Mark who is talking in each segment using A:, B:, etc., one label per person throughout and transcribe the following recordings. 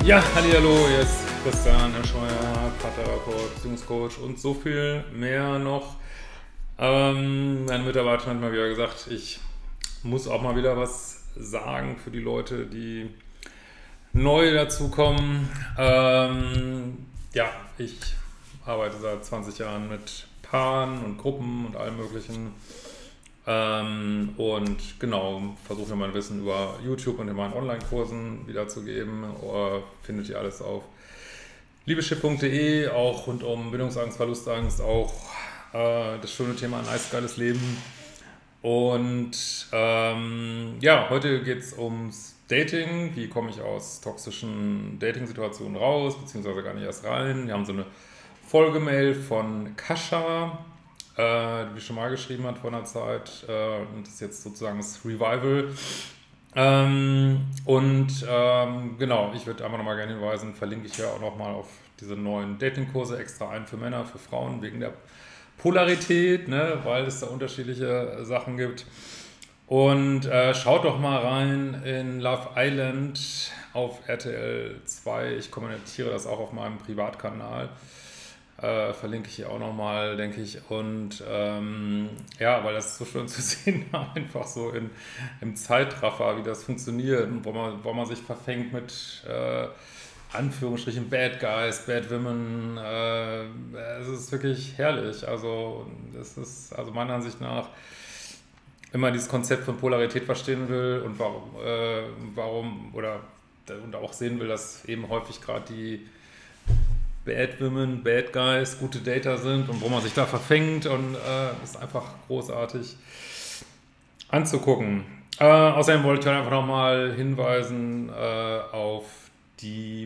A: Ja, hallihallo, hier ist Christian, Herr Scheuer, Paartherapeut, Beziehungscoach und so viel mehr noch. Meine Mitarbeiterin hat mal wieder gesagt, ich muss auch mal wieder was sagen für die Leute, die neu dazukommen. Ja, ich arbeite seit 20 Jahren mit Paaren und Gruppen und allem Möglichen. Und genau, versuche mein Wissen über YouTube und in meinen Online-Kursen wiederzugeben. Findet ihr alles auf liebeschip.de, auch rund um Bindungsangst, Verlustangst, auch das schöne Thema ein nice, geiles Leben. Und ja, heute geht es ums Dating. Wie komme ich aus toxischen Dating-Situationen raus, beziehungsweise gar nicht erst rein. Wir haben so eine Folgemail von Kascha, die schon mal geschrieben hat vor einer Zeit, und das ist jetzt sozusagen das Revival. Genau, ich würde einfach nochmal gerne hinweisen, verlinke ich ja auch nochmal auf diese neuen Datingkurse, extra einen für Männer, für Frauen, wegen der Polarität, ne, weil es da unterschiedliche Sachen gibt. Und schaut doch mal rein in Love Island auf RTL 2. Ich kommentiere das auch auf meinem Privatkanal. Verlinke ich hier auch nochmal, denke ich. Und ja, weil das ist so schön zu sehen, einfach so im Zeitraffer, wie das funktioniert und wo man sich verfängt mit Anführungsstrichen Bad Guys, Bad Women. Es ist wirklich herrlich. Also es ist also meiner Ansicht nach, wenn man dieses Konzept von Polarität verstehen will und und auch sehen will, dass eben häufig gerade die Bad Women, Bad Guys, gute Dater sind und wo man sich da verfängt, und ist einfach großartig anzugucken. Außerdem wollte ich einfach nochmal hinweisen auf die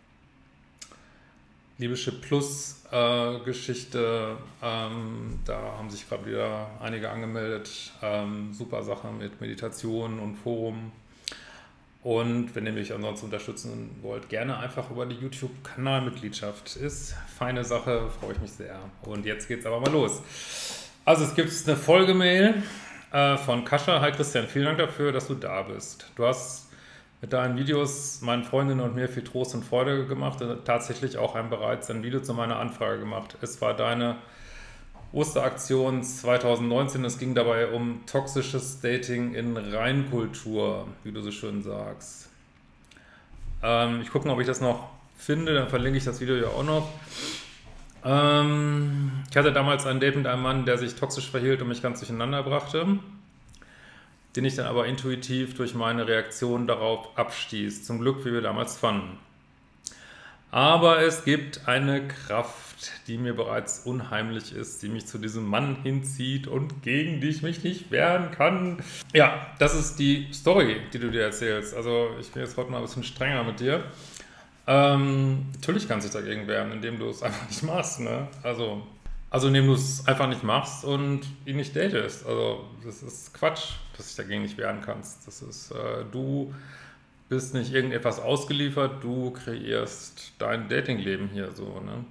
A: Liebeschip Plus Geschichte. Da haben sich gerade wieder einige angemeldet. Super Sache mit Meditation und Forum. Und wenn ihr mich ansonsten unterstützen wollt, gerne einfach über die YouTube-Kanalmitgliedschaft. Ist feine Sache, freue ich mich sehr. Und jetzt geht's aber mal los. Also es gibt eine Folgemail von Kascha. Hi Christian, vielen Dank dafür, dass du da bist. Du hast mit deinen Videos meinen Freundinnen und mir viel Trost und Freude gemacht und tatsächlich auch bereits ein Video zu meiner Anfrage gemacht. Es war deine Osteraktion 2019, es ging dabei um toxisches Dating in Reinkultur, wie du so schön sagst. Ich gucke mal, ob ich das noch finde, dann verlinke ich das Video ja auch noch. Ich hatte damals ein Date mit einem Mann, der sich toxisch verhielt und mich ganz durcheinander brachte, den ich dann aber intuitiv durch meine Reaktion darauf abstieß. Zum Glück, wie wir damals fanden. Aber es gibt eine Kraft, die mir bereits unheimlich ist, die mich zu diesem Mann hinzieht und gegen die ich mich nicht wehren kann. Ja, das ist die Story, die du dir erzählst. Also ich bin jetzt heute mal ein bisschen strenger mit dir. Natürlich kannst du dich dagegen wehren, indem du es einfach nicht machst. Ne? Also indem du es einfach nicht machst und ihn nicht datest. Also das ist Quatsch, dass du dich dagegen nicht wehren kannst. Das ist, du bist nicht irgendetwas ausgeliefert, du kreierst dein Datingleben hier so, ne?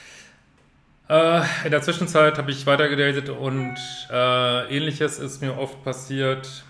A: In der Zwischenzeit habe ich weiter gedatet und Ähnliches ist mir oft passiert.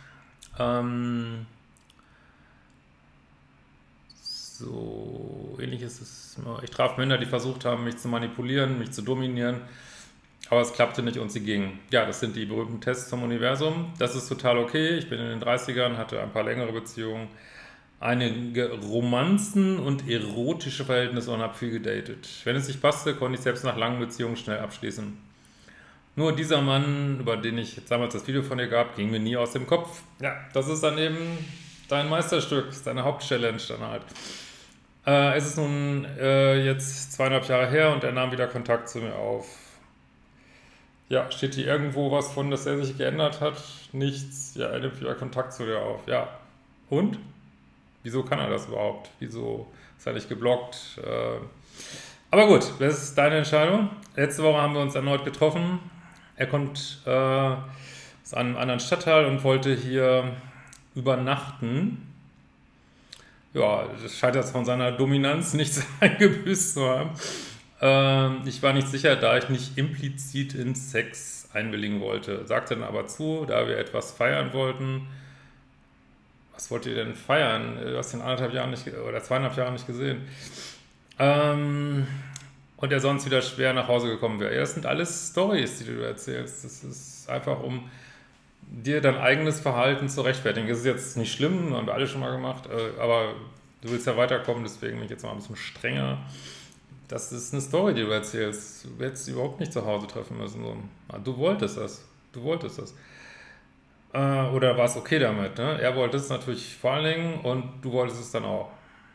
A: Ähnliches ist, ich traf Männer, die versucht haben, mich zu manipulieren, mich zu dominieren, aber es klappte nicht und sie gingen. Ja, das sind die berühmten Tests zum Universum. Das ist total okay. Ich bin in den 30ern, hatte ein paar längere Beziehungen, einige Romanzen und erotische Verhältnisse und habe viel gedatet. Wenn es nicht passte, konnte ich selbst nach langen Beziehungen schnell abschließen. Nur dieser Mann, über den ich damals das Video von dir gab, ging mir nie aus dem Kopf. Ja, das ist dann eben dein Meisterstück, deine Hauptchallenge dann halt. Es ist nun jetzt 2,5 Jahre her und er nahm wieder Kontakt zu mir auf. Ja, steht hier irgendwo was von, dass er sich geändert hat? Nichts. Ja, er nimmt wieder Kontakt zu dir auf. Ja, und? Wieso kann er das überhaupt? Wieso ist er nicht geblockt? Aber gut, das ist deine Entscheidung. Letzte Woche haben wir uns erneut getroffen. Er kommt aus einem anderen Stadtteil und wollte hier übernachten. Ja, das scheint jetzt von seiner Dominanz nichts eingebüßt zu haben. Ich war nicht sicher, da ich nicht implizit in Sex einwilligen wollte. Sagte dann aber zu, da wir etwas feiern wollten. was wollt ihr denn feiern? Du hast ihn 1,5 Jahren nicht, oder 2,5 Jahre nicht gesehen. Ähm, und er sonst wieder schwer nach Hause gekommen wäre. Ja, das sind alles Storys, die du erzählst. Das ist einfach, um dir dein eigenes Verhalten zu rechtfertigen. Das ist jetzt nicht schlimm, haben wir alle schon mal gemacht, aber du willst ja weiterkommen, deswegen bin ich jetzt mal ein bisschen strenger. Das ist eine Story, die du erzählst. Du hättest sie überhaupt nicht zu Hause treffen müssen. So. Du wolltest das. Du wolltest das. Oder war es okay damit? Ne? Er wollte es natürlich vor allen Dingen und du wolltest es dann auch.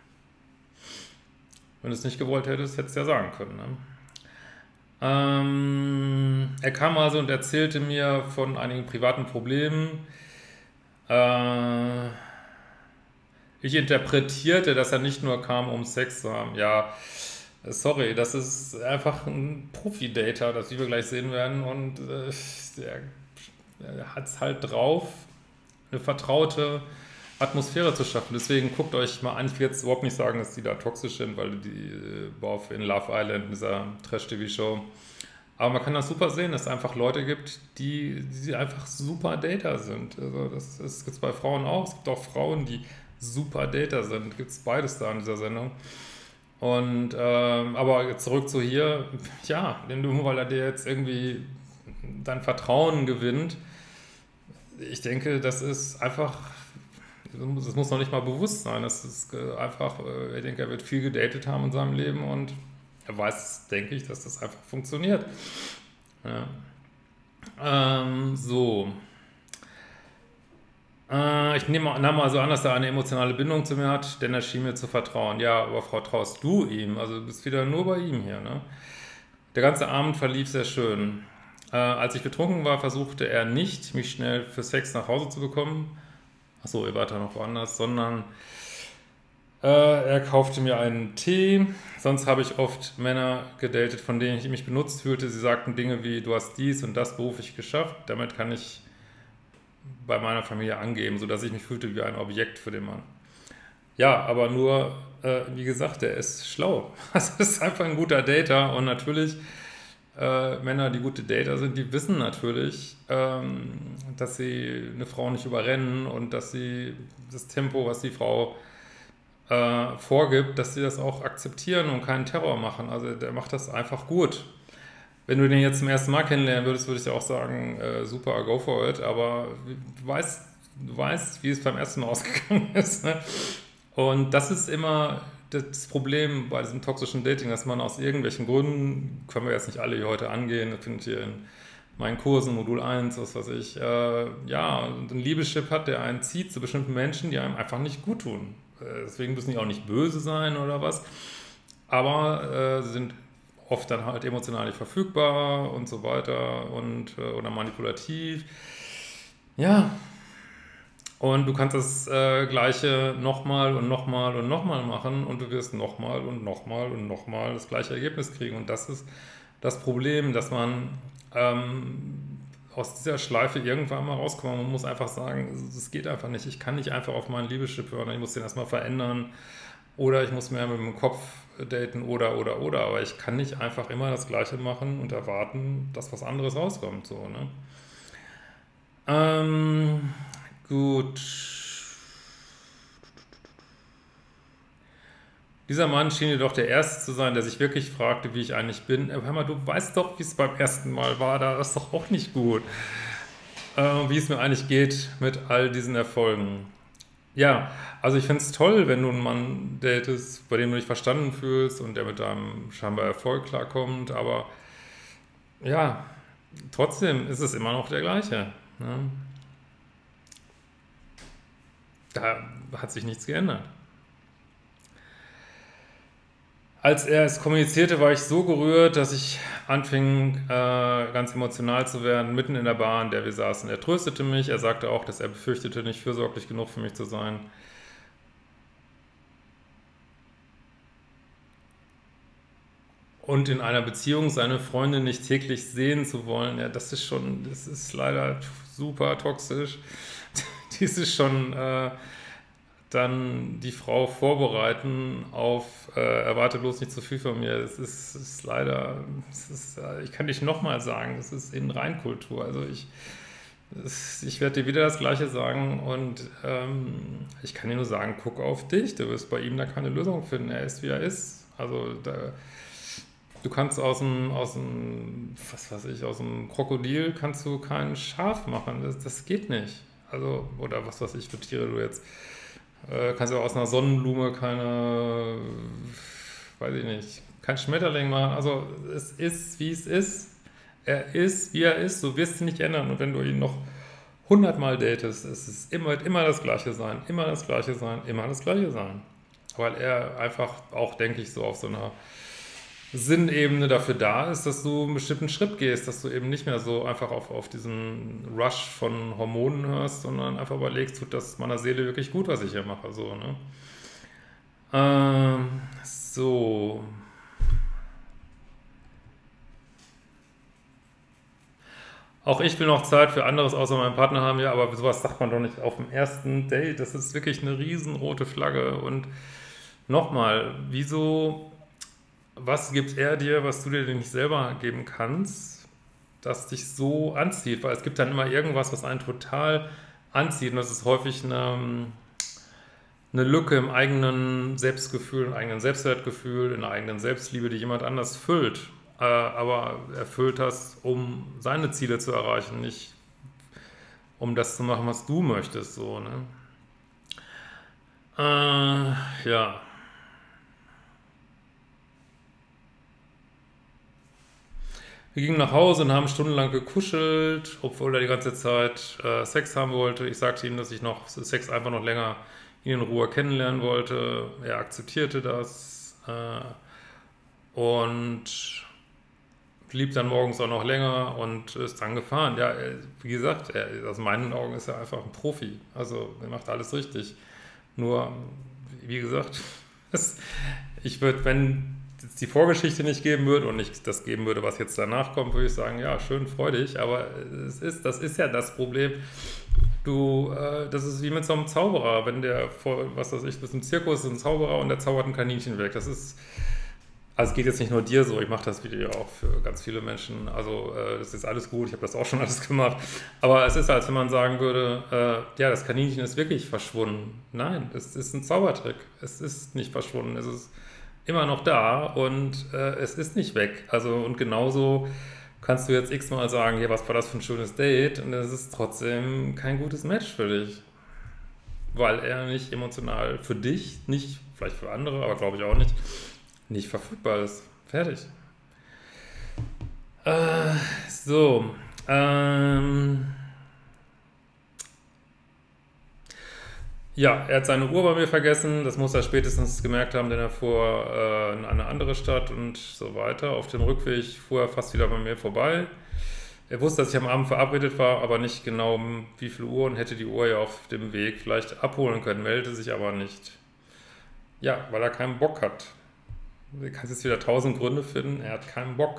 A: Wenn du es nicht gewollt hättest, hättest du ja sagen können. Ne? Er kam also und erzählte mir von einigen privaten Problemen. Äh, Ich interpretierte, dass er nicht nur kam, um Sex zu haben. Ja, sorry, das ist einfach ein Profi-Dater, das wir gleich sehen werden. Und der hat es halt drauf, eine vertraute Atmosphäre zu schaffen. Deswegen guckt euch mal an. Ich will jetzt überhaupt nicht sagen, dass die da toxisch sind, weil die auf in Love Island, dieser Trash-TV-Show. Aber man kann das super sehen, dass es einfach Leute gibt, die einfach super Dater sind. Also das gibt es bei Frauen auch. Es gibt auch Frauen, die super Dater sind. Gibt es beides da in dieser Sendung. Und aber zurück zu hier, ja, weil er dir jetzt irgendwie dein Vertrauen gewinnt. Ich denke, das ist einfach, das muss noch nicht mal bewusst sein. Das ist einfach, ich denke, er wird viel gedatet haben in seinem Leben und er weiß, denke ich, dass das einfach funktioniert. Ja. So. Ich nehme also an, dass er eine emotionale Bindung zu mir hat, denn er schien mir zu vertrauen. Ja, aber vertraust du ihm? Also du bist wieder nur bei ihm hier, ne? Der ganze Abend verlief sehr schön. Als ich betrunken war, versuchte er nicht, mich schnell für Sex nach Hause zu bekommen. Achso, er war da noch woanders, sondern er kaufte mir einen Tee. Sonst habe ich oft Männer gedatet, von denen ich mich benutzt fühlte. Sie sagten Dinge wie, du hast dies und das beruflich geschafft. Damit kann ich bei meiner Familie angeben, sodass ich mich fühlte wie ein Objekt für den Mann. Ja, aber nur, wie gesagt, der ist schlau. Das ist einfach ein guter Dater und natürlich Männer, die gute Dater sind, die wissen natürlich, dass sie eine Frau nicht überrennen und dass sie das Tempo, was die Frau vorgibt, dass sie das auch akzeptieren und keinen Terror machen. Also der macht das einfach gut. Wenn du den jetzt zum ersten Mal kennenlernen würdest, würde ich dir auch sagen, super, go for it, aber du weißt, wie es beim ersten Mal ausgegangen ist. Ne? Und das ist immer das Problem bei diesem toxischen Dating, dass man aus irgendwelchen Gründen, können wir jetzt nicht alle hier heute angehen, das findet ihr in meinen Kursen, Modul 1, was weiß ich, ja, ein Liebeschip hat, der einen zieht zu bestimmten Menschen, die einem einfach nicht gut tun. Deswegen müssen die auch nicht böse sein oder was, aber sie sind oft dann halt emotional nicht verfügbar und so weiter und oder manipulativ. Ja, und du kannst das Gleiche nochmal und nochmal und nochmal machen und du wirst nochmal und nochmal und nochmal das gleiche Ergebnis kriegen. Und das ist das Problem, dass man aus dieser Schleife irgendwann mal rauskommt. Man muss einfach sagen, es geht einfach nicht. Ich kann nicht einfach auf meinen Liebeschip hören. Ich muss den erstmal verändern oder ich muss mehr mit dem Kopf daten oder. Aber ich kann nicht einfach immer das Gleiche machen und erwarten, dass was anderes rauskommt. So, ne? Gut. Dieser Mann schien jedoch der Erste zu sein, der sich wirklich fragte, wie ich eigentlich bin. Hör mal, du weißt doch, wie es beim ersten Mal war. Das ist doch auch nicht gut. Wie es mir eigentlich geht mit all diesen Erfolgen. Ja, also ich finde es toll, wenn du einen Mann datest, bei dem du dich verstanden fühlst und der mit deinem scheinbar Erfolg klarkommt. Aber ja, trotzdem ist es immer noch der gleiche. Ne? Da hat sich nichts geändert. Als er es kommunizierte, war ich so gerührt, dass ich anfing, ganz emotional zu werden, mitten in der Bar, in der wir saßen. Er tröstete mich, er sagte auch, dass er befürchtete, nicht fürsorglich genug für mich zu sein. Und in einer Beziehung seine Freundin nicht täglich sehen zu wollen, ja, das ist leider super toxisch. Dies ist schon dann die Frau vorbereiten auf, erwarte bloß nicht zu viel von mir. Das ist leider, ich kann nicht nochmal sagen, es ist in Reinkultur. Also Ich werde dir wieder das Gleiche sagen und ich kann dir nur sagen, guck auf dich, du wirst bei ihm da keine Lösung finden, er ist, wie er ist. Also du kannst was weiß ich, aus dem Krokodil kannst du kein Schaf machen, das geht nicht. Also, oder was weiß ich für Tiere du jetzt, kannst du aus einer Sonnenblume keine, weiß ich nicht, kein Schmetterling machen. Also es ist, wie es ist. Er ist, wie er ist, du wirst ihn nicht ändern. Und wenn du ihn noch 100 Mal datest, es ist immer das Gleiche sein, immer das Gleiche sein, immer das Gleiche sein. Weil er einfach auch, denke ich, so auf so einer Sinnebene dafür da ist, dass du einen bestimmten Schritt gehst, dass du eben nicht mehr so einfach auf diesen Rush von Hormonen hörst, sondern einfach überlegst, tut das meiner Seele wirklich gut, was ich hier mache. So, ne? So. Auch ich will noch Zeit für anderes außer meinem Partner haben, ja, aber sowas sagt man doch nicht auf dem ersten Date. Das ist wirklich eine riesenrote Flagge. Und nochmal, was gibt er dir, was du dir nicht selber geben kannst, das dich so anzieht? Weil es gibt dann immer irgendwas, was einen total anzieht. Und das ist häufig eine Lücke im eigenen Selbstgefühl, im eigenen Selbstwertgefühl, in der eigenen Selbstliebe, die jemand anders füllt. Aber er füllt das, um seine Ziele zu erreichen, nicht um das zu machen, was du möchtest, so, ne? Ja. Wir gingen nach Hause und haben stundenlang gekuschelt, obwohl er die ganze Zeit Sex haben wollte. Ich sagte ihm, dass ich noch Sex einfach noch länger in Ruhe kennenlernen wollte. Er akzeptierte das und blieb dann morgens auch noch länger und ist dann gefahren. Ja, wie gesagt, aus meinen Augen ist er einfach ein Profi. Also er macht alles richtig. Nur, wie gesagt, ich würde, wenn es die Vorgeschichte nicht geben würde und nicht das geben würde, was jetzt danach kommt, würde ich sagen, ja, schön, freu dich. Aber das ist ja das Problem. Das ist wie mit so einem Zauberer, wenn der was weiß ich, bis zum Zirkus ist ein Zauberer und der zaubert ein Kaninchen weg. Also es geht jetzt nicht nur dir so, ich mache das Video auch für ganz viele Menschen, also das ist alles gut, ich habe das auch schon alles gemacht, aber es ist, als wenn man sagen würde, ja, das Kaninchen ist wirklich verschwunden. Nein, es ist ein Zaubertrick, es ist nicht verschwunden, es ist immer noch da und es ist nicht weg. Also und genauso kannst du jetzt x-mal sagen, ja, was war das für ein schönes Date und es ist trotzdem kein gutes Match für dich, weil er nicht emotional für dich, nicht vielleicht für andere, aber glaube ich auch nicht verfügbar ist. Fertig. So. Ja, er hat seine Uhr bei mir vergessen. Das muss er spätestens gemerkt haben, denn er fuhr in eine andere Stadt und so weiter. Auf dem Rückweg fuhr er fast wieder bei mir vorbei. Er wusste, dass ich am Abend verabredet war, aber nicht genau um wie viel Uhr und hätte die Uhr ja auf dem Weg vielleicht abholen können, meldete sich aber nicht. Ja, weil er keinen Bock hat. Du kannst jetzt wieder 1000 Gründe finden, er hat keinen Bock.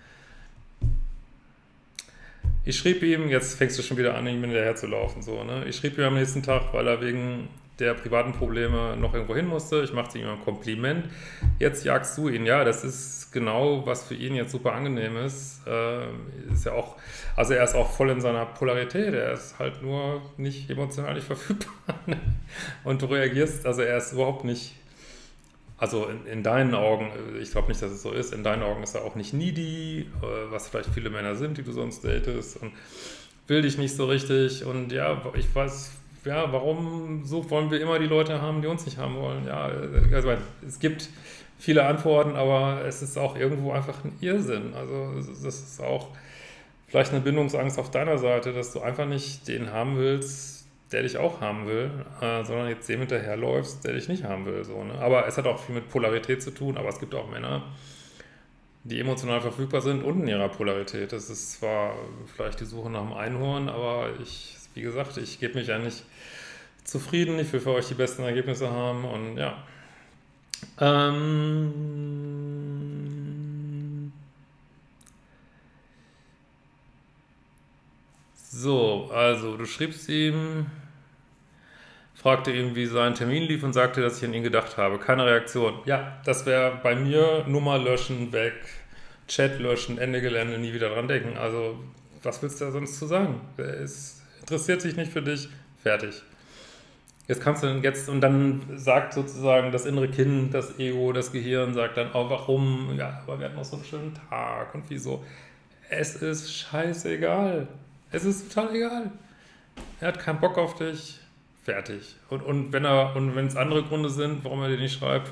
A: Ich schrieb ihm, jetzt fängst du schon wieder an, ihm hinterher zu laufen, so, ne? Ich schrieb ihm am nächsten Tag, weil er wegen der privaten Probleme noch irgendwo hin musste. Ich machte ihm ein Kompliment. Jetzt jagst du ihn. Ja, das ist genau, was für ihn jetzt super angenehm ist. Ist ja auch, also er ist auch voll in seiner Polarität. Er ist halt nur nicht emotional nicht verfügbar. Und du reagierst, also er ist überhaupt nicht. Also in deinen Augen, ich glaube nicht, dass es so ist, in deinen Augen ist er auch nicht needy, was vielleicht viele Männer sind, die du sonst datest und will dich nicht so richtig und ja, ich weiß, ja, warum so wollen wir immer die Leute haben, die uns nicht haben wollen? Ja, also es gibt viele Antworten, aber es ist auch irgendwo einfach ein Irrsinn. Also das ist auch vielleicht eine Bindungsangst auf deiner Seite, dass du einfach nicht den haben willst, der dich auch haben will, sondern jetzt dem hinterherläufst, der dich nicht haben will. So, ne? Aber es hat auch viel mit Polarität zu tun, aber es gibt auch Männer, die emotional verfügbar sind und in ihrer Polarität. Das ist zwar vielleicht die Suche nach dem Einhorn, aber wie gesagt, ich gebe mich ja nicht zufrieden, ich will für euch die besten Ergebnisse haben und ja. So, also du schriebst ihm, fragte ihn, wie sein Termin lief und sagte, dass ich an ihn gedacht habe. Keine Reaktion. Ja, das wäre bei mir Nummer löschen, weg, Chat löschen, Ende Gelände, nie wieder dran denken. Also was willst du da sonst zu sagen? Es interessiert sich nicht für dich, fertig. Und dann sagt sozusagen das innere Kind, das Ego, das Gehirn, sagt dann, oh, warum? Ja, aber wir hatten noch so einen schönen Tag und wieso? Es ist scheißegal. Es ist total egal. Er hat keinen Bock auf dich, fertig. Und wenn es andere Gründe sind, warum er dir nicht schreibt,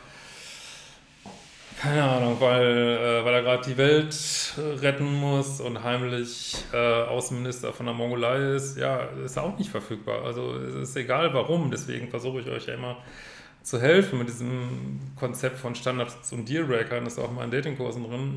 A: keine Ahnung, weil er gerade die Welt retten muss und heimlich Außenminister von der Mongolei ist, ja, ist auch nicht verfügbar. Also es ist egal warum, deswegen versuche ich euch ja immer zu helfen mit diesem Konzept von Standards und Dealbreakern, das ist auch in meinen Datingkursen drin.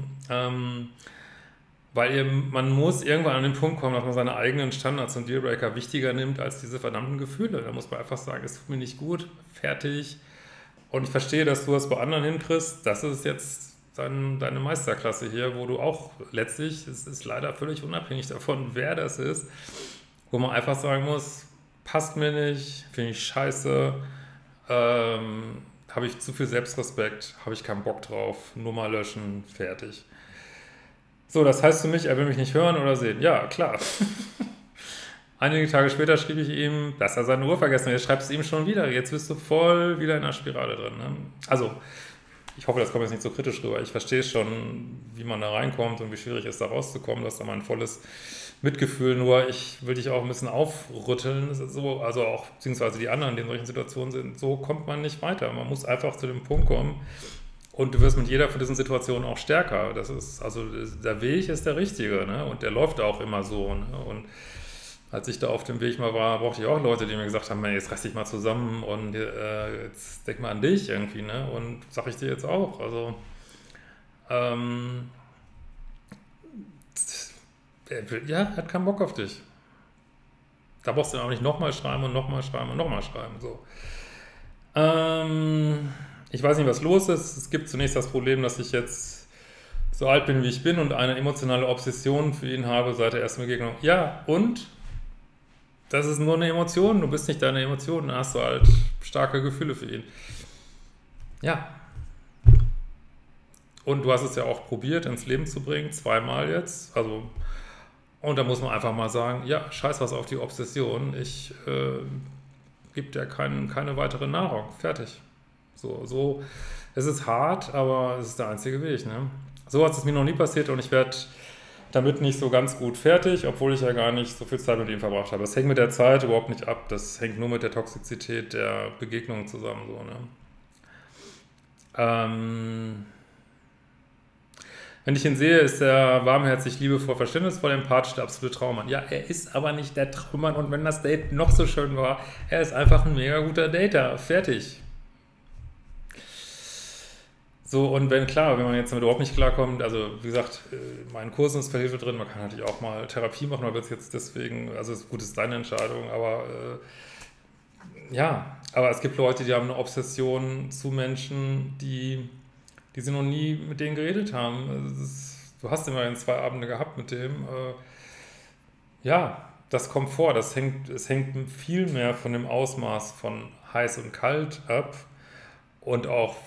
A: Weil man muss irgendwann an den Punkt kommen, dass man seine eigenen Standards und Dealbreaker wichtiger nimmt als diese verdammten Gefühle. Da muss man einfach sagen, es tut mir nicht gut, fertig. Und ich verstehe, dass du das bei anderen hinkriegst. Das ist jetzt deine Meisterklasse hier, wo du auch letztlich, es ist leider völlig unabhängig davon, wer das ist, wo man einfach sagen muss, passt mir nicht, finde ich scheiße, habe ich zu viel Selbstrespekt, habe ich keinen Bock drauf, Nummer löschen, fertig. So, das heißt für mich, er will mich nicht hören oder sehen. Ja, klar. Einige Tage später schrieb ich ihm, dass er seine Uhr vergessen hat. Jetzt schreibst du ihm schon wieder. Jetzt bist du voll wieder in der Spirale drin. Ne? Also, ich hoffe, das kommt jetzt nicht so kritisch rüber. Ich verstehe schon, wie man da reinkommt und wie schwierig es ist, da rauszukommen. Du hast da mein volles Mitgefühl. Nur ich will dich auch ein bisschen aufrütteln. Das ist so, also auch, beziehungsweise die anderen, die in solchen Situationen sind. So kommt man nicht weiter. Man muss einfach zu dem Punkt kommen. Und du wirst mit jeder von diesen Situationen auch stärker. Das ist, also der Weg ist der richtige, ne? Und der läuft auch immer so. Ne? Und als ich da auf dem Weg mal war, brauchte ich auch Leute, die mir gesagt haben, jetzt reiß dich mal zusammen und jetzt denk mal an dich irgendwie, ne? Und sag ich dir jetzt auch. Also, er hat keinen Bock auf dich. Da brauchst du auch nicht nochmal schreiben und nochmal schreiben und nochmal schreiben. So. Ich weiß nicht, was los ist. Es gibt zunächst das Problem, dass ich jetzt so alt bin, wie ich bin und eine emotionale Obsession für ihn habe seit der ersten Begegnung. Ja, und? Das ist nur eine Emotion. Du bist nicht deine Emotion. Da hast du halt starke Gefühle für ihn. Ja. Und du hast es ja auch probiert, ins Leben zu bringen. 2-mal jetzt. Also, und da muss man einfach mal sagen, ja, scheiß was auf die Obsession. Ich gebe dir keine weitere Nahrung. Fertig. So, es ist hart, aber es ist der einzige Weg, ne? So hat es mir noch nie passiert und ich werde damit nicht so ganz gut fertig, obwohl ich ja gar nicht so viel Zeit mit ihm verbracht habe. Das hängt mit der Zeit überhaupt nicht ab, das hängt nur mit der Toxizität der Begegnungen zusammen, so, ne? Wenn ich ihn sehe, ist er warmherzig, liebevoll, verständnisvoll, empathisch, der absolute Traummann. Ja, er ist aber nicht der Traummann und wenn das Date noch so schön war, er ist einfach ein mega guter Dater. Fertig. So, und wenn man jetzt damit überhaupt nicht klarkommt, also wie gesagt, in meinen Kursen ist Hilfe drin, man kann natürlich auch mal Therapie machen, aber jetzt deswegen, also gut, ist deine Entscheidung, aber ja, aber es gibt Leute, die haben eine Obsession zu Menschen, die sie noch nie mit denen geredet haben. Also du hast immerhin 2 Abende gehabt mit dem, ja, das kommt vor, es hängt viel mehr von dem Ausmaß von heiß und kalt ab und auch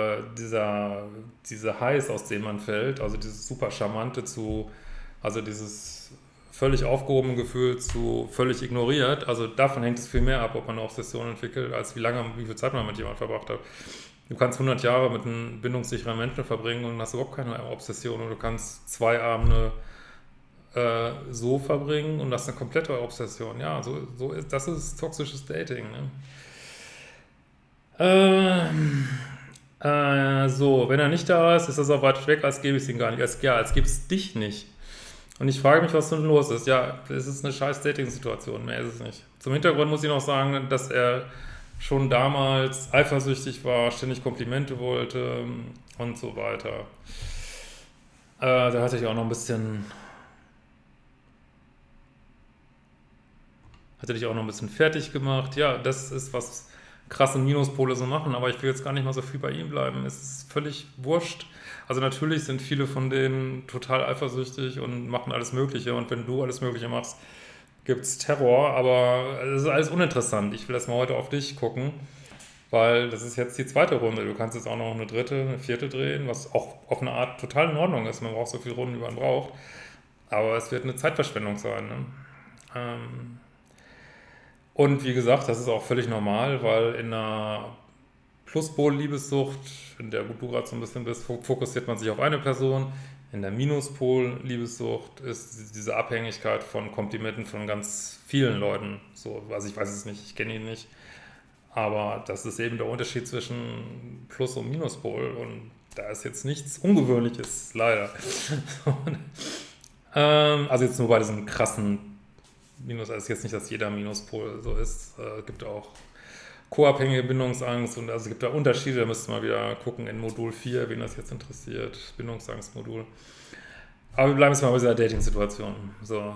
A: diese Highs, aus denen man fällt, also dieses super Charmante also dieses völlig aufgehobene Gefühl zu völlig ignoriert, also davon hängt es viel mehr ab, ob man eine Obsession entwickelt, als wie viel Zeit man mit jemandem verbracht hat. Du kannst 100 Jahre mit einem bindungssicheren Menschen verbringen und hast überhaupt keine Obsession und du kannst 2 Abende so verbringen und hast eine komplette Obsession. Ja, das ist toxisches Dating, ne? Wenn er nicht da ist, ist er so weit weg, als gäbe ich es ihn gar nicht. Als gäbe es dich nicht. Und ich frage mich, was denn los ist. Ja, es ist eine scheiß Dating-Situation, mehr ist es nicht. Zum Hintergrund muss ich noch sagen, dass er schon damals eifersüchtig war, ständig Komplimente wollte und so weiter. Da hatte ich auch noch ein bisschen... Hatte dich auch noch ein bisschen fertig gemacht. Ja, das ist, was krasse Minuspole so machen, aber ich will jetzt gar nicht mal so viel bei ihm bleiben. Es ist völlig wurscht. Also natürlich sind viele von denen total eifersüchtig und machen alles Mögliche. Und wenn du alles Mögliche machst, gibt es Terror. Aber es ist alles uninteressant. Ich will erst mal heute auf dich gucken, weil das ist jetzt die 2. Runde. Du kannst jetzt auch noch eine 3., eine 4. drehen, was auch auf eine Art total in Ordnung ist. Man braucht so viele Runden, wie man braucht. Aber es wird eine Zeitverschwendung sein. Ne? Ähm, und wie gesagt, das ist auch völlig normal, weil in einer Pluspol-Liebessucht, in der du gerade so ein bisschen bist, fokussiert man sich auf eine Person. In der Minuspol-Liebessucht ist diese Abhängigkeit von Komplimenten von ganz vielen Leuten. So, also ich weiß es nicht, ich kenne ihn nicht. Aber das ist eben der Unterschied zwischen Plus- und Minuspol. Und da ist jetzt nichts Ungewöhnliches, leider. Also jetzt nur bei diesem krassen Minus, also jetzt nicht, dass jeder Minuspol so ist. Es gibt auch co-abhängige Bindungsangst und also es gibt da Unterschiede, da müsste man wieder gucken in Modul 4, wen das jetzt interessiert, Bindungsangstmodul. Aber wir bleiben jetzt mal bei dieser Dating-Situation. So,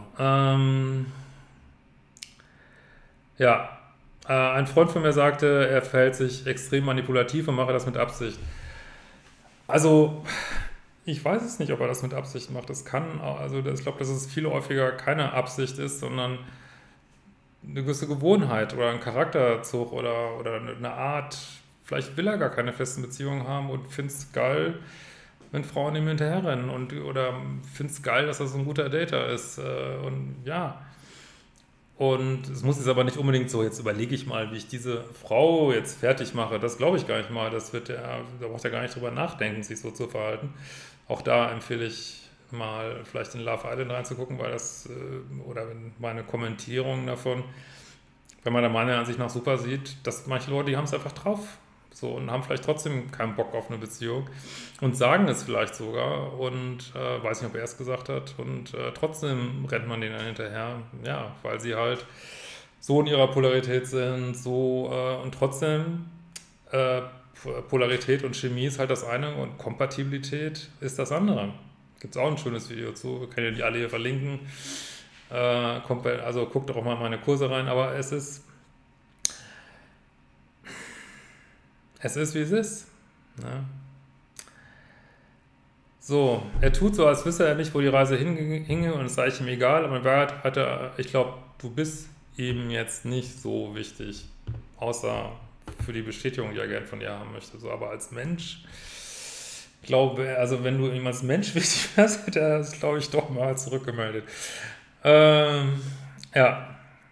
A: ja, ein Freund von mir sagte, er verhält sich extrem manipulativ und mache das mit Absicht. Also, ich weiß es nicht, ob er das mit Absicht macht. Das kann, also ich glaube, dass es viel häufiger keine Absicht ist, sondern eine gewisse Gewohnheit oder ein Charakterzug oder eine Art, vielleicht will er gar keine festen Beziehungen haben und findet es geil, wenn Frauen ihm hinterherrennen oder findet es geil, dass er so ein guter Dater ist. Und ja, und es muss jetzt aber nicht unbedingt so, jetzt überlege ich mal, wie ich diese Frau jetzt fertig mache. Das glaube ich gar nicht mal. Da braucht er gar nicht drüber nachdenken, sich so zu verhalten. Auch da empfehle ich mal vielleicht in Love Island reinzugucken, weil oder wenn meine Kommentierungen davon, wenn man da meine Ansicht nach super sieht, dass manche Leute, die haben es einfach drauf. So und haben vielleicht trotzdem keinen Bock auf eine Beziehung und sagen es vielleicht sogar und weiß nicht, ob er es gesagt hat und trotzdem rennt man denen dann hinterher, ja, weil sie halt so in ihrer Polarität sind, so und trotzdem Polarität und Chemie ist halt das eine und Kompatibilität ist das andere. Gibt es auch ein schönes Video zu, wir können ja die alle hier verlinken. Also guckt doch auch mal in meine Kurse rein, aber es ist wie es ist. Ne? So, er tut so, als wisse er nicht, wo die Reise hinge und es sei ihm egal, aber in Wahrheit hat er, ich glaube, du bist ihm jetzt nicht so wichtig, außer für die Bestätigung, die er gern von dir haben möchte. So, aber als Mensch, glaube, also wenn du ihm als Mensch wichtig wärst, hätte er das, glaube ich, doch mal zurückgemeldet. Ja.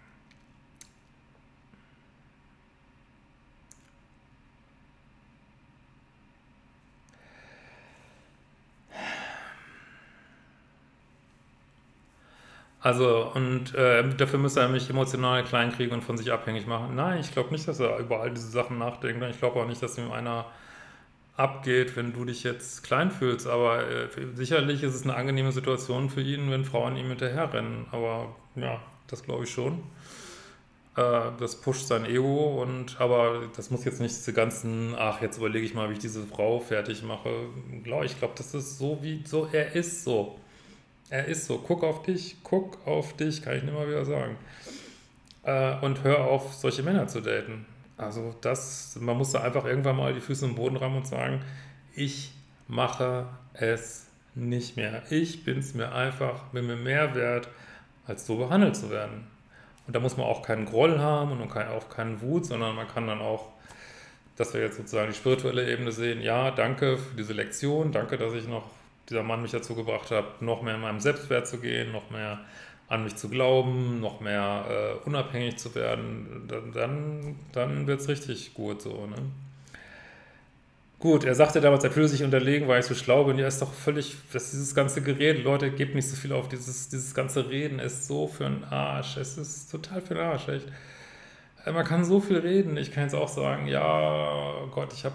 A: Also, und dafür müsste er mich emotional kleinkriegen und von sich abhängig machen. Nein, ich glaube nicht, dass er über all diese Sachen nachdenkt. Ich glaube auch nicht, dass ihm einer abgeht, wenn du dich jetzt klein fühlst. Aber sicherlich ist es eine angenehme Situation für ihn, wenn Frauen ihm hinterherrennen. Aber ja, das glaube ich schon. Das pusht sein Ego aber das muss jetzt nicht diese ganzen, ach, jetzt überlege ich mal, wie ich diese Frau fertig mache. Ich glaube, das ist so, er ist so. Er ist so, guck auf dich, kann ich nicht mal wieder sagen. Und hör auf, solche Männer zu daten. Also man muss da einfach irgendwann mal die Füße im Boden rammen und sagen, ich mache es nicht mehr. Bin mir mehr wert, als so behandelt zu werden. Und da muss man auch keinen Groll haben und auch keinen Wut, sondern man kann dann auch, dass wir jetzt sozusagen die spirituelle Ebene sehen, ja, danke für diese Lektion, danke, dass dieser Mann mich dazu gebracht hat, noch mehr in meinem Selbstwert zu gehen, noch mehr an mich zu glauben, noch mehr unabhängig zu werden, dann wird es richtig gut so, ne? Gut, er sagte damals, er fühle sich unterlegen, weil ich so schlau bin. Ja, ist doch völlig, dieses ganze Gerede, Leute, gebt nicht so viel auf, dieses ganze Reden ist so für den Arsch. Es ist total für den Arsch, echt. Man kann so viel reden. Ich kann jetzt auch sagen, ja, Gott, ich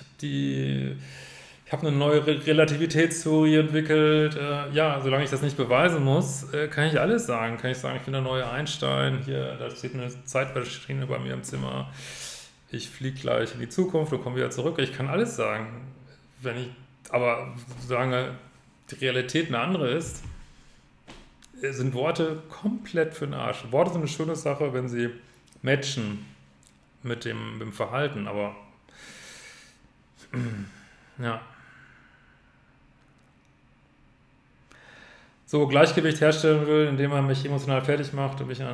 A: habe eine neue Relativitätstheorie entwickelt. Ja, solange ich das nicht beweisen muss, kann ich alles sagen. Kann ich sagen, ich bin der neue Einstein. Hier, da steht eine Zeitmaschine bei mir im Zimmer. Ich fliege gleich in die Zukunft und komme wieder zurück. Ich kann alles sagen. Aber solange die Realität eine andere ist, sind Worte komplett für den Arsch. Worte sind eine schöne Sache, wenn sie matchen mit dem Verhalten, aber ja. So Gleichgewicht herstellen will, indem man mich emotional fertig macht und mich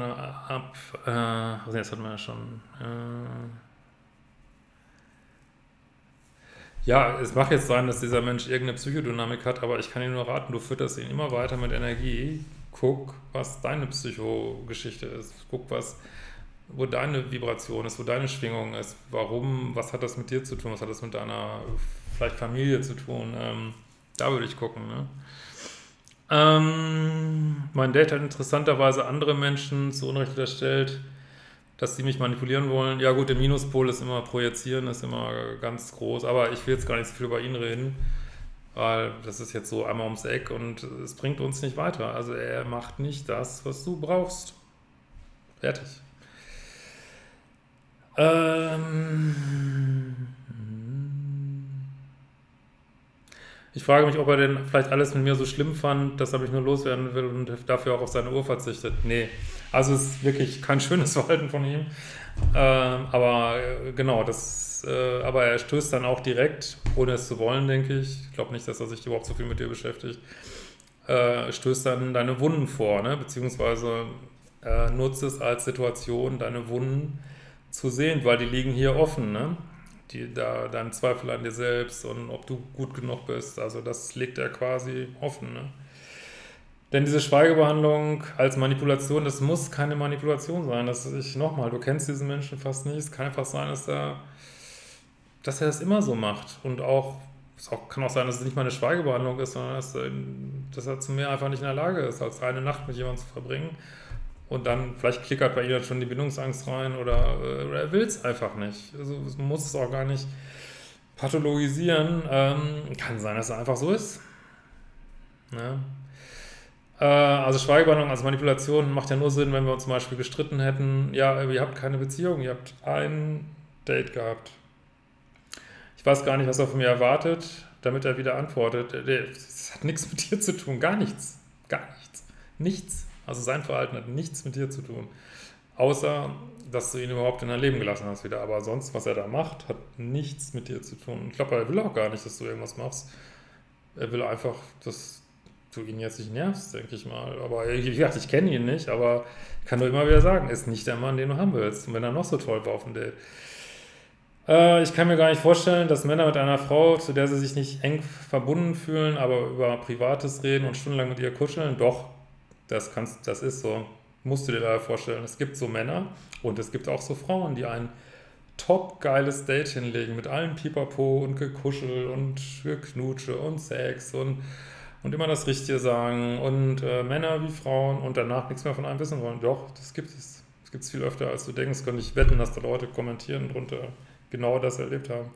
A: also jetzt hatten wir ja schon. Ja, es mag jetzt sein, dass dieser Mensch irgendeine Psychodynamik hat, aber ich kann dir nur raten, du fütterst ihn immer weiter mit Energie. Guck, was deine Psychogeschichte ist. Guck, wo deine Vibration ist, wo deine Schwingung ist. Warum, was hat das mit dir zu tun? Was hat das mit deiner vielleicht Familie zu tun? Da würde ich gucken, ne? Mein Date hat interessanterweise andere Menschen zu Unrecht unterstellt, dass sie mich manipulieren wollen. Ja gut, der Minuspol ist immer projizieren, ist immer ganz groß, aber ich will jetzt gar nicht so viel über ihn reden, weil das ist jetzt so einmal ums Eck und es bringt uns nicht weiter. Also er macht nicht das, was du brauchst. Fertig. Ich frage mich, ob er denn vielleicht alles mit mir so schlimm fand, dass er mich nur loswerden will und dafür auch auf seine Uhr verzichtet. Nee, also es ist wirklich kein schönes Verhalten von ihm. Aber genau, aber er stößt dann auch direkt, ohne es zu wollen, denke ich. Ich glaube nicht, dass er sich überhaupt so viel mit dir beschäftigt. Stößt dann deine Wunden vor, ne? Beziehungsweise nutzt es als Situation, deine Wunden zu sehen, weil die liegen hier offen, ne? Dein Zweifel an dir selbst und ob du gut genug bist, also das liegt ja quasi offen, ne? Denn diese Schweigebehandlung als Manipulation, das muss keine Manipulation sein. Du kennst diesen Menschen fast nicht, es kann einfach sein, dass er das immer so macht und kann auch sein, dass es nicht mal eine Schweigebehandlung ist, sondern dass er zu mehr einfach nicht in der Lage ist, als eine Nacht mit jemandem zu verbringen. Und dann, vielleicht klickert bei ihm dann schon die Bindungsangst rein oder er will es einfach nicht. Also man muss es auch gar nicht pathologisieren. Kann sein, dass es einfach so ist. Ja. Also Schweigebehandlung als Manipulation macht ja nur Sinn, wenn wir uns zum Beispiel gestritten hätten. Ja, ihr habt keine Beziehung, ihr habt ein Date gehabt. Ich weiß gar nicht, was er von mir erwartet, damit er wieder antwortet. Das hat nichts mit dir zu tun, gar nichts. Gar nichts. Nichts. Also sein Verhalten hat nichts mit dir zu tun, außer, dass du ihn überhaupt in dein Leben gelassen hast wieder. Aber sonst, was er da macht, hat nichts mit dir zu tun. Ich glaube, er will auch gar nicht, dass du irgendwas machst. Er will einfach, dass du ihn jetzt nicht nervst, denke ich mal. Aber ich kenne ihn nicht, aber ich kann nur immer wieder sagen, ist nicht der Mann, den du haben willst. Und wenn er noch so toll war auf dem Date. Ich kann mir gar nicht vorstellen, dass Männer mit einer Frau, zu der sie sich nicht eng verbunden fühlen, aber über Privates reden und stundenlang mit ihr kuscheln, doch. Das ist so, musst du dir da vorstellen. Es gibt so Männer und es gibt auch so Frauen, die ein top geiles Date hinlegen mit allen Pipapo und Gekuschel und Geknutsche und Sex und immer das Richtige sagen und Männer wie Frauen und danach nichts mehr von einem wissen wollen. Doch, das gibt es. Das gibt es viel öfter, als du denkst. Könnte ich wetten, dass da Leute kommentieren drunter genau das erlebt haben.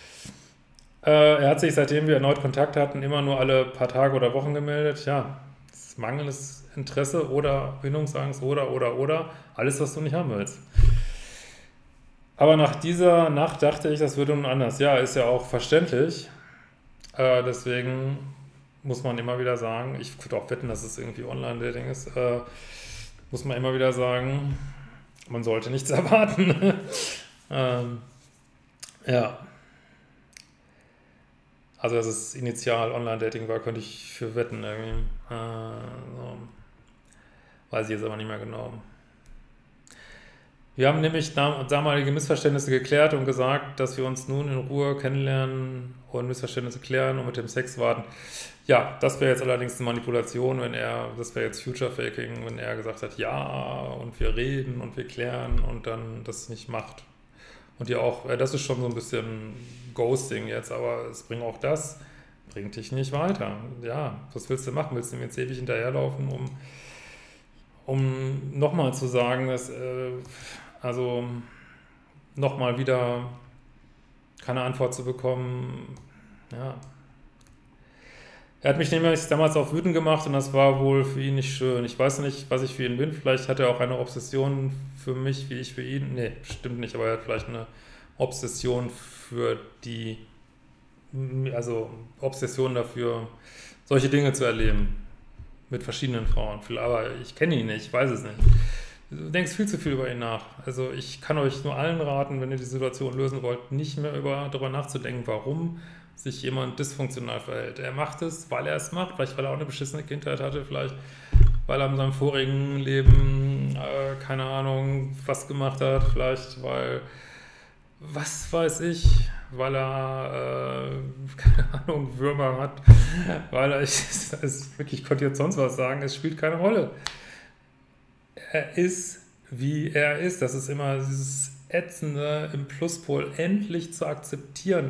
A: Er hat sich, seitdem wir erneut Kontakt hatten, immer nur alle paar Tage oder Wochen gemeldet. Ja, das ist mangelndes Interesse oder Bindungsangst oder alles, was du nicht haben willst. Aber nach dieser Nacht dachte ich, das würde nun anders. Ja, ist ja auch verständlich. Deswegen muss man immer wieder sagen, ich würde auch wetten, dass es irgendwie Online-Dating ist, muss man immer wieder sagen, man sollte nichts erwarten. Ja. Also, dass es initial Online-Dating war, könnte ich für wetten irgendwie. So. Weiß ich jetzt aber nicht mehr genau. Wir haben nämlich damalige Missverständnisse geklärt und gesagt, dass wir uns nun in Ruhe kennenlernen und Missverständnisse klären und mit dem Sex warten. Ja, das wäre jetzt allerdings eine Manipulation, das wäre jetzt Future Faking, wenn er gesagt hat, ja, und wir reden und wir klären und dann das nicht macht. Und ja auch, das ist schon so ein bisschen Ghosting jetzt, aber bringt dich nicht weiter. Ja, was willst du machen? Willst du ihm jetzt ewig hinterherlaufen, um nochmal zu sagen, dass, nochmal wieder keine Antwort zu bekommen? Ja. Er hat mich nämlich damals auch wütend gemacht und das war wohl für ihn nicht schön. Ich weiß nicht, was ich für ihn bin. Vielleicht hat er auch eine Obsession für mich, wie ich für ihn. Nee, stimmt nicht, aber er hat vielleicht eine Obsession Obsession dafür, solche Dinge zu erleben. Mit verschiedenen Frauen. Aber ich kenne ihn nicht, ich weiß es nicht. Du denkst viel zu viel über ihn nach. Also ich kann euch nur allen raten, wenn ihr die Situation lösen wollt, nicht mehr darüber nachzudenken, warum sich jemand dysfunktional verhält. Er macht es, weil er es macht, vielleicht weil er auch eine beschissene Kindheit hatte, vielleicht weil er in seinem vorigen Leben, keine Ahnung, was gemacht hat, vielleicht weil was weiß ich, weil er, keine Ahnung, Würmer hat, weil er, ich könnte jetzt sonst was sagen, es spielt keine Rolle. Er ist, wie er ist. Das ist immer dieses Ätzende im Pluspol, endlich zu akzeptieren.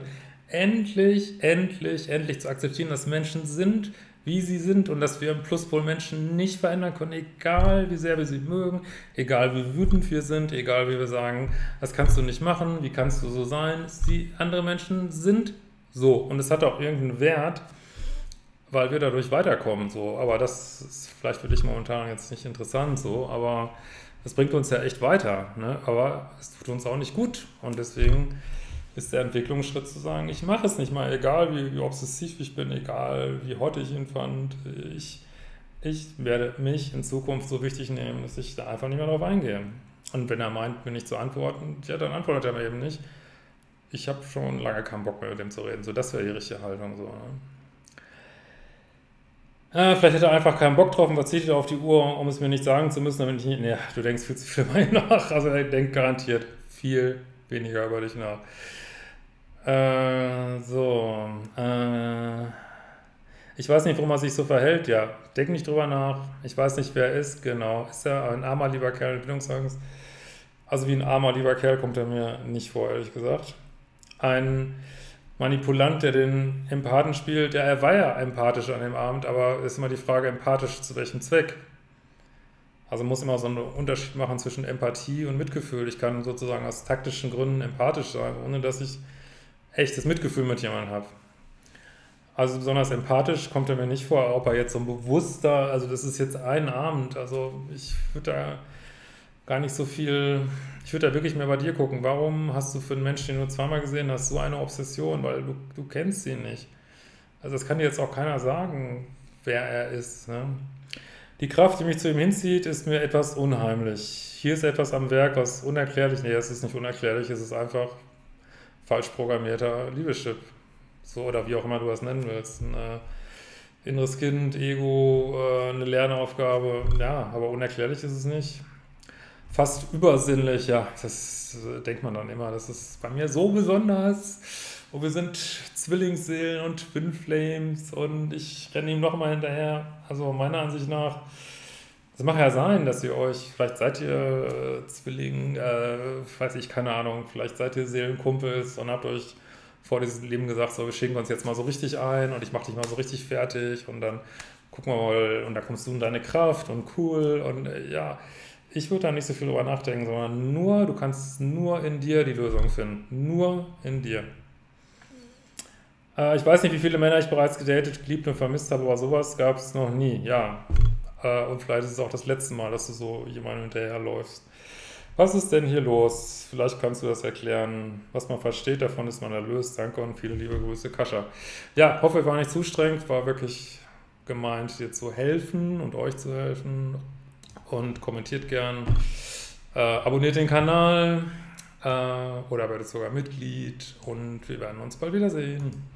A: Endlich zu akzeptieren, dass Menschen sind, wie sie sind und dass wir im Pluspol Menschen nicht verändern können, egal wie sehr wir sie mögen, egal wie wütend wir sind, egal wie wir sagen, das kannst du nicht machen, wie kannst du so sein. Andere Menschen sind so und es hat auch irgendeinen Wert, weil wir dadurch weiterkommen, so. Aber das ist vielleicht für dich momentan jetzt nicht interessant, so, aber das bringt uns ja echt weiter, ne? Aber es tut uns auch nicht gut und deswegen ist der Entwicklungsschritt zu sagen, ich mache es nicht mal, egal wie obsessiv ich bin, egal wie hot ich ihn fand, ich werde mich in Zukunft so wichtig nehmen, dass ich da einfach nicht mehr drauf eingehe. Und wenn er meint, mir nicht zu antworten, ja, dann antwortet er mir eben nicht. Ich habe schon lange keinen Bock mehr mit dem zu reden, so, das wäre die richtige Haltung, so, ne? Vielleicht hätte er einfach keinen Bock drauf und verzichtet auf die Uhr, um es mir nicht sagen zu müssen, damit ich nicht, ja, du denkst viel zu viel über ihn nach. Also er denkt garantiert viel weniger über dich nach. So. Ich weiß nicht, warum er sich so verhält. Ja, denk nicht drüber nach. Ich weiß nicht, wer er ist. Genau. Ist er ein armer, lieber Kerl mit Bildungsangst? Also wie ein armer, lieber Kerl kommt er mir nicht vor, ehrlich gesagt. Ein Manipulant, der den Empathen spielt, ja, er war ja empathisch an dem Abend, aber es ist immer die Frage, empathisch zu welchem Zweck? Also muss immer so einen Unterschied machen zwischen Empathie und Mitgefühl. Ich kann sozusagen aus taktischen Gründen empathisch sein, ohne dass ich echtes Mitgefühl mit jemandem habe. Also besonders empathisch kommt er mir nicht vor, ob er jetzt so ein bewusster, also das ist jetzt ein Abend, also ich würde da gar nicht so viel, ich würde da wirklich mehr bei dir gucken. Warum hast du für einen Menschen, den du zweimal gesehen hast, so eine Obsession? Weil du kennst ihn nicht. Also das kann dir jetzt auch keiner sagen, wer er ist, ne? Die Kraft, die mich zu ihm hinzieht, ist mir etwas unheimlich. Hier ist etwas am Werk, was unerklärlich, nee, es ist nicht unerklärlich, es ist einfach falsch programmierter Liebeschip. So, oder wie auch immer du das nennen willst. Ein inneres Kind, Ego, eine Lernaufgabe, ja, aber unerklärlich ist es nicht. Fast übersinnlich, ja, das denkt man dann immer, das ist bei mir so besonders. Und wir sind Zwillingsseelen und Twin Flames und ich renne ihm nochmal hinterher. Also meiner Ansicht nach, es mag ja sein, dass ihr euch, vielleicht seid ihr Zwilling, weiß ich, keine Ahnung, vielleicht seid ihr Seelenkumpels und habt euch vor diesem Leben gesagt, so, wir schicken uns jetzt mal so richtig ein und ich mach dich mal so richtig fertig und dann gucken wir mal und da kommst du in deine Kraft und cool und ja, ich würde da nicht so viel drüber nachdenken, sondern nur, du kannst nur in dir die Lösung finden, nur in dir. Ich weiß nicht, wie viele Männer ich bereits gedatet, geliebt und vermisst habe, aber sowas gab es noch nie, ja. Und vielleicht ist es auch das letzte Mal, dass du so jemandem hinterherläufst. Was ist denn hier los? Vielleicht kannst du das erklären. Was man versteht, davon ist man erlöst. Danke und viele liebe Grüße, Kascha. Ja, hoffe, ich war nicht zu streng. War wirklich gemeint, dir zu helfen und euch zu helfen. Und kommentiert gern. Abonniert den Kanal oder werdet sogar Mitglied. Und wir werden uns bald wiedersehen.